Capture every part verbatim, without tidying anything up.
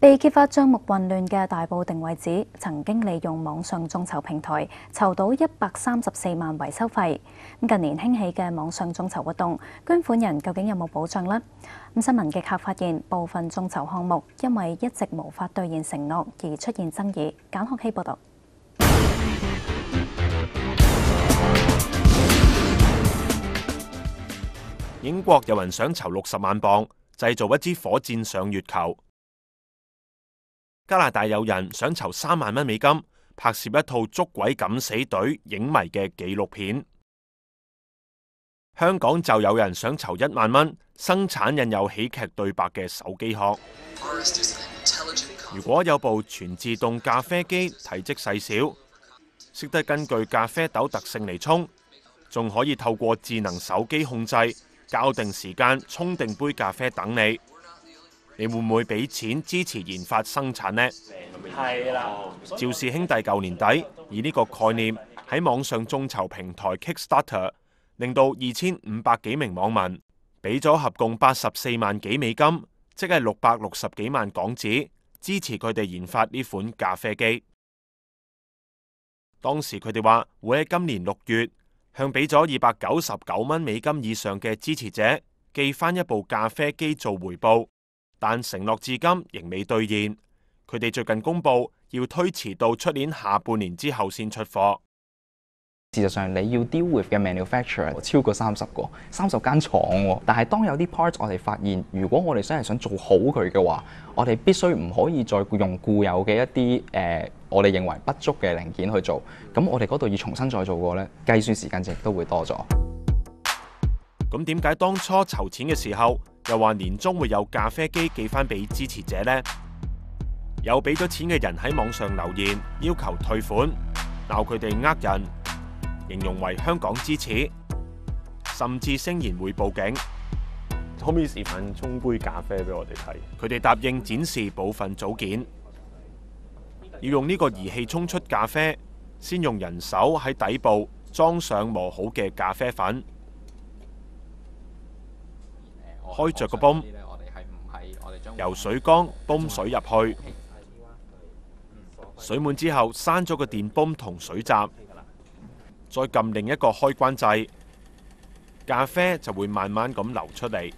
被揭發帳目混亂嘅大埔定位指，曾經利用網上眾籌平台籌到一百三十四萬維修費。咁近年興起嘅網上眾籌活動，捐款人究竟有冇保障呢？咁新聞極客發現，部分眾籌項目因為一直無法兌現承諾而出現爭議。簡學希報導。 英國有人想籌六十萬磅製造一支火箭上月球。加拿大有人想籌三萬蚊美金拍攝一套捉鬼敢死隊影迷嘅紀錄片。香港就有人想籌一萬蚊生產印有喜劇對白嘅手機殼。如果有部全自動咖啡機，體積細小，識得根據咖啡豆特性嚟沖，仲可以透過智能手機控制，校定時間沖定杯咖啡等你。你會唔會俾錢支持研發生產呢？係啦，趙氏兄弟舊年底以呢個概念喺網上眾籌平台 Kickstarter， 令到二千五百幾名網民俾咗合共八十四萬幾美金，即係六百六十幾萬港紙，支持佢哋研發呢款咖啡機。當時佢哋話會喺今年六月向俾咗二百九十九蚊美金以上嘅支持者寄翻一部咖啡機做回報。但承諾至今仍未兌現，佢哋最近公布要推遲到出年下半年之後先出貨。 事實上，你要 deal with 嘅 manufacturer 超過三十個、三十間廠喎。但係當有啲 parts 我哋發現，如果我哋真係想做好佢嘅話，我哋必須唔可以再用固有嘅一啲誒、呃，我哋認為不足嘅零件去做。咁我哋嗰度要重新再做過呢，計算時間亦都會多咗。 咁點解當初籌錢嘅時候，又話年終會有咖啡機寄翻俾支持者呢？有俾咗錢嘅人喺網上留言要求退款，鬧佢哋呃人，形容為香港之恥，甚至聲言會報警。 可唔可以示範沖杯咖啡俾我哋睇？ 佢哋答應展示部分組件，要用呢個儀器沖出咖啡，先用人手喺底部裝上磨好嘅咖啡粉。開着個泵，由水缸泵水入去，水滿之後閂咗個電泵同水閘，再撳另一個開關掣，咖啡就會慢慢咁流出嚟。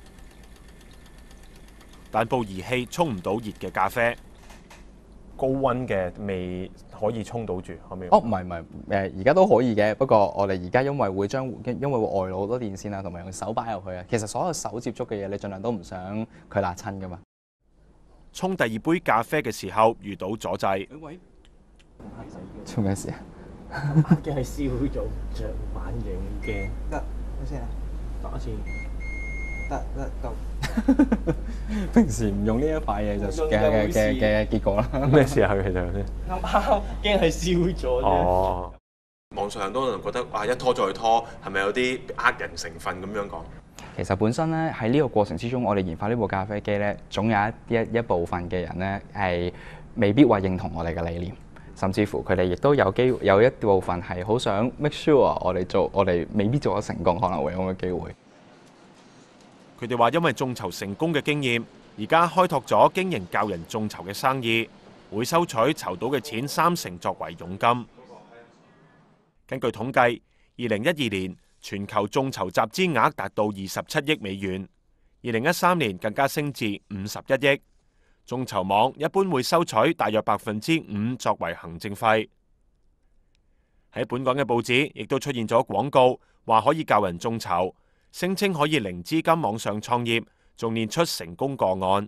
但部儀器沖唔到熱嘅咖啡， 高溫嘅未可以沖到住，可唔可以？ 哦，唔係唔係，誒而家都可以嘅。不過我哋而家因為會將因為會外露好多電線啊，同埋用手擺入去啊。其實所有手接觸嘅嘢，你盡量都唔想佢辣親噶嘛。 沖第二杯咖啡嘅時候遇到阻滯。 喂，做咩事啊？ 眼鏡係燒咗，着眼鏡鏡。 得，睇先啊。 打一次。 得得夠。 平時唔用呢一塊嘢就嘅嘅嘅嘅結果啦。 咩事啊？其實先啱啱驚係燒咗啫。 哦， 網上很多人覺得哇，一拖再拖，係咪有啲呃人成分咁樣講？ 其實本身咧喺呢個過程之中，我哋研發呢部咖啡機咧，總有一一一部分嘅人咧係未必話認同我哋嘅理念，甚至乎佢哋亦都有機會有一部分係好想 make sure 我哋做我哋未必做得成功，可能會有咁嘅機會。 佢哋話因為眾籌成功嘅經驗，而家開拓咗經營教人眾籌嘅生意，會收取籌到嘅錢三成作為佣金。根據統計，二零一二年全球眾籌集資額達到二十七億美元，二零一三年更加升至五十一億。眾籌網一般會收取大約百分之五作為行政費。喺本港嘅報紙亦都出現咗廣告，話可以教人眾籌，聲稱可以零資金網上創業，仲列出成功個案。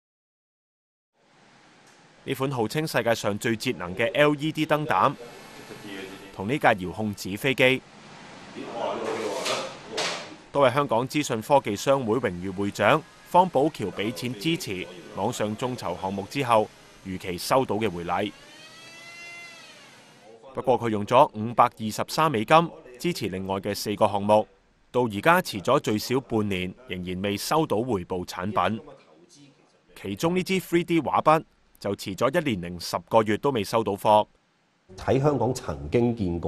呢款號稱世界上最節能嘅 L E D 燈膽，同呢架遙控紙飛機，都係香港資訊科技商會榮譽會長方寶橋俾錢支持網上眾籌項目之後，如期收到嘅回禮。不過佢用咗五百二十三美金支持另外嘅四個項目，到而家遲咗最少半年，仍然未收到回報產品。其中呢支 三 D 畫筆就遲咗一年零十個月都未收到貨。 喺香港曾經見過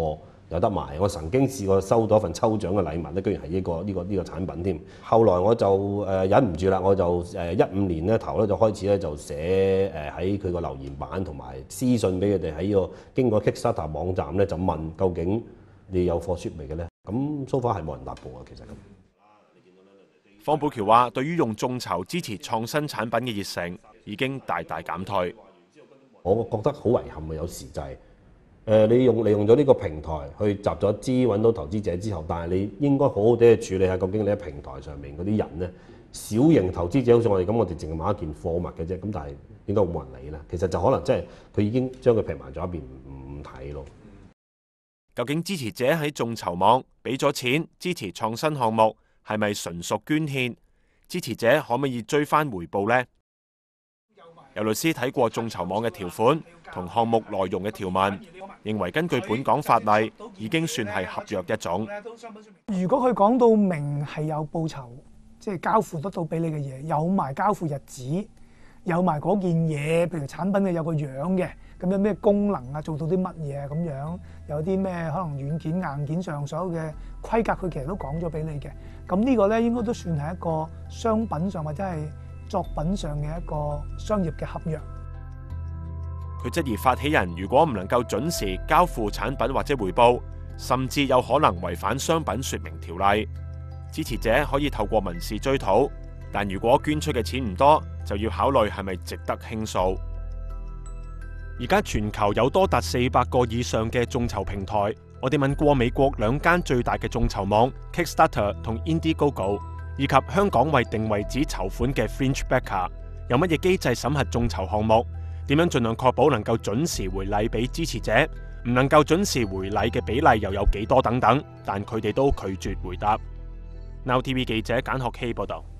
有得賣。我曾經試過收到一份抽獎嘅禮物咧，居然係呢、這個呢、這個呢、這個產品添。後來我就誒、呃、忍唔住啦，我就誒一五年咧頭咧就開始咧就寫誒喺佢個留言板同埋私信俾佢哋喺呢個經過 Kickstarter 網站咧就問究竟你有貨 ship 未嘅咧？咁 so far 係冇人答過啊，其實咁。 方保僑話：對於用眾籌支持創新產品嘅熱誠已經大大減退。 我覺得好遺憾嘅有時就係、是、誒、呃、你用利用咗呢個平台去集咗資揾到投資者之後，但係你應該好好地去處理下究竟你喺平台上面嗰啲人咧，小型投資者好似我哋咁，我哋淨係買一件貨物嘅啫，咁但係應該冇人理啦。其實就可能即係佢已經將佢平埋咗一邊唔睇咯。 究竟支持者喺眾籌網俾咗錢支持創新項目，係咪純屬捐獻？支持者可唔可以追翻回報呢？有律師睇過眾籌網嘅條款同項目內容嘅條文，認為根據本港法例已經算係合約一種。 如果佢講到明係有報酬，即係交付得到俾你嘅嘢，有埋交付日子，有埋嗰件嘢，譬如產品嘅有個樣嘅，咁有咩功能啊，做到啲乜嘢咁樣，有啲咩可能軟件硬件上所有嘅規格，佢其實都講咗俾你嘅。咁呢個咧應該都算係一個商品上或者係作品上嘅一個商業嘅合約。 佢質疑發起人如果唔能夠準時交付產品或者回報，甚至有可能違反商品說明條例。支持者可以透過民事追討，但如果捐出嘅錢唔多，就要考慮係咪值得傾訴。而家全球有多達四百個以上嘅眾籌平台，我哋問過美國兩間最大嘅眾籌網 Kickstarter 同 Indiegogo， 以及香港為定位紙籌款嘅 Fringebacker， 有乜嘢機制審核眾籌項目？點樣盡量確保能夠準時回禮俾支持者？唔能夠準時回禮嘅比例又有幾多等等？但佢哋都拒絕回答。Now T V 記者簡學希報道。